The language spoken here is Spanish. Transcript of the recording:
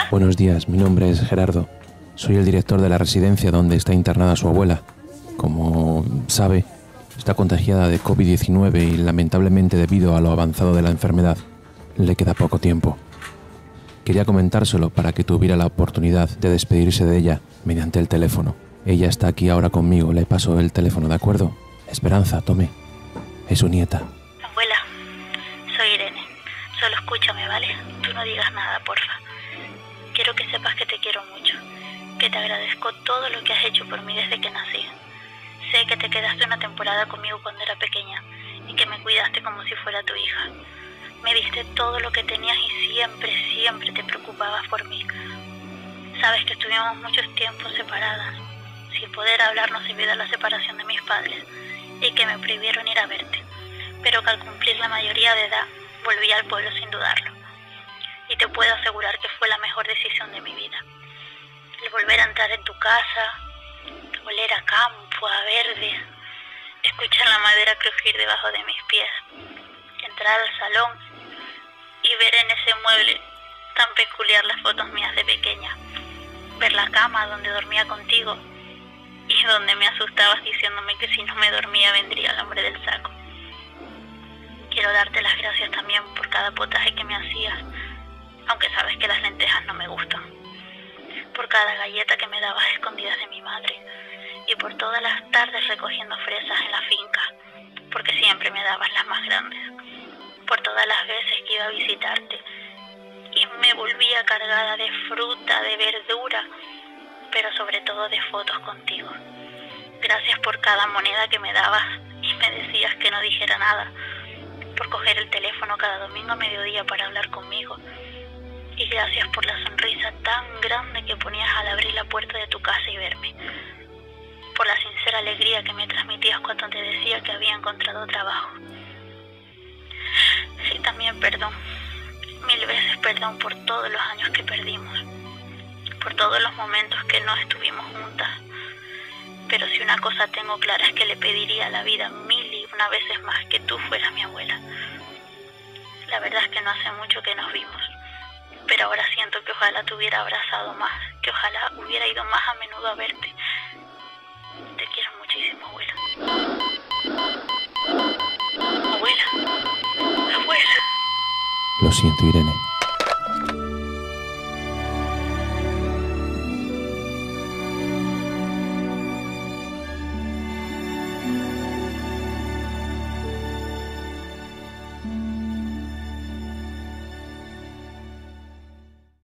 Buenos días, mi nombre es Gerardo. Soy el director de la residencia donde está internada su abuela. Como sabe, está contagiada de COVID-19 y lamentablemente debido a lo avanzado de la enfermedad, le queda poco tiempo. Quería comentárselo para que tuviera la oportunidad de despedirse de ella mediante el teléfono. Ella está aquí ahora conmigo, le paso el teléfono, ¿de acuerdo? Esperanza, tome. Es su nieta. Abuela, soy Irene. Solo escúchame, ¿vale? Tú no digas nada, porfa. Quiero que sepas que te quiero mucho, que te agradezco todo lo que has hecho por mí desde que nací. Sé que te quedaste una temporada conmigo cuando era pequeña y que me cuidaste como si fuera tu hija. Me diste todo lo que tenías y siempre te preocupabas por mí. Sabes que estuvimos muchos tiempos separadas, sin poder hablarnos debido a la separación de mis padres y que me prohibieron ir a verte, pero que al cumplir la mayoría de edad volví al pueblo sin dudarlo. Y te puedo asegurar que fue la mejor decisión de mi vida. El volver a entrar en tu casa, oler a campo, a verde, escuchar la madera crujir debajo de mis pies, entrar al salón y ver en ese mueble tan peculiar las fotos mías de pequeña, ver la cama donde dormía contigo y donde me asustabas diciéndome que si no me dormía vendría el hombre del saco. Quiero darte las gracias también por cada potaje que me hacías, aunque sabes que las lentejas no me gustan, por cada galleta que me dabas escondidas de mi madre y por todas las tardes recogiendo fresas en la finca, porque siempre me dabas las más grandes, por todas las veces que iba a visitarte y me volvía cargada de fruta, de verdura, pero sobre todo de fotos contigo. Gracias por cada moneda que me dabas y me decías que no dijera nada, por coger el teléfono cada domingo a mediodía para hablar conmigo. Y gracias por la sonrisa tan grande que ponías al abrir la puerta de tu casa y verme. Por la sincera alegría que me transmitías cuando te decía que había encontrado trabajo. Sí, también perdón. 1000 veces perdón por todos los años que perdimos. Por todos los momentos que no estuvimos juntas. Pero si una cosa tengo clara es que le pediría a la vida 1001 veces más que tú fueras mi abuela. La verdad es que no hace mucho que nos vimos. Pero ahora siento que ojalá te hubiera abrazado más, que ojalá hubiera ido más a menudo a verte. Te quiero muchísimo, abuela. Abuela. Abuela. Lo siento, Irene.